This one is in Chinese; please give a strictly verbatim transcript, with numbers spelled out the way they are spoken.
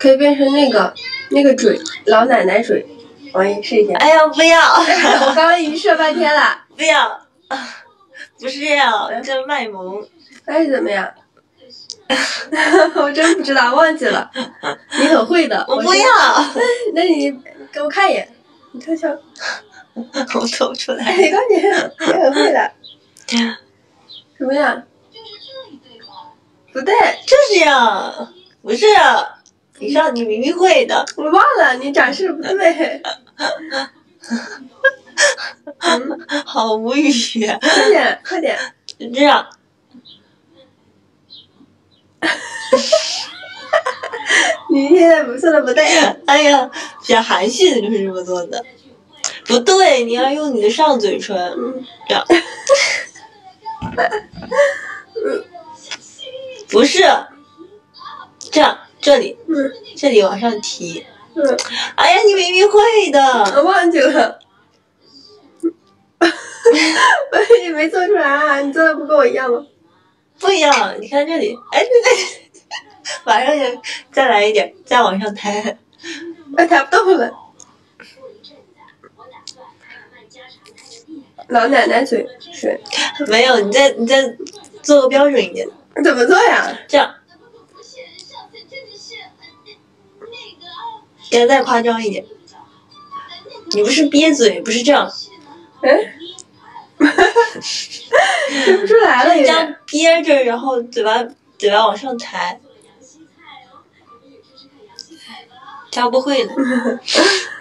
可以变成那个那个嘴，老奶奶嘴。王姨试一下。 哎呀，不要！ 我刚刚已经试了半天了。 不要，不是这样，这卖萌。 那是怎么样？我真不知道，忘记了。你很会的。 我不要。 那你给我看一眼，你瞅瞅。 我瞅不出来。 没关系，你很会的。什么呀？不对， 就是呀，不是啊。你上你明明会的， 我忘了，你展示不对。 嗯，好无语。 快点，快点， 就这样。 你现在不做的不对。 哎呀，比较含蓄的就是这么做的。不对，你要用你的上嘴唇，嗯、这样。不是，这样。这里， 嗯， 这里往上提， 嗯， 哎呀，你明明会的， 我忘记了，你没做出来啊？你做的不跟我一样吗？ 不一样，你看这里，哎，对对，马上就再来一点，再往上抬， 哎，抬不动了，老奶奶嘴是， 没有，你再你再做个标准一点， 怎么做呀？ 这样。要再夸张一点，你不是憋嘴，不是这样， 哎，说不出来了， 这样憋着，然后嘴巴嘴巴往上抬，教不会了。